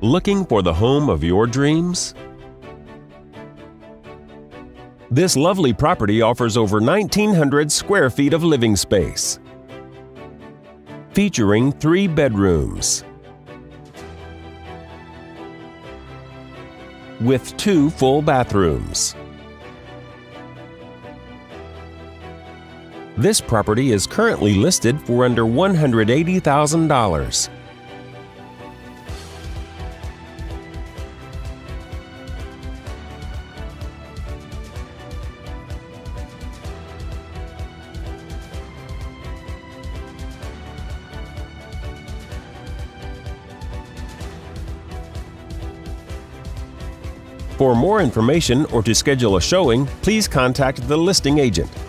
Looking for the home of your dreams? This lovely property offers over 1,900 square feet of living space, featuring 3 bedrooms with 2 full bathrooms. This property is currently listed for under $180,000. For more information or to schedule a showing, please contact the listing agent.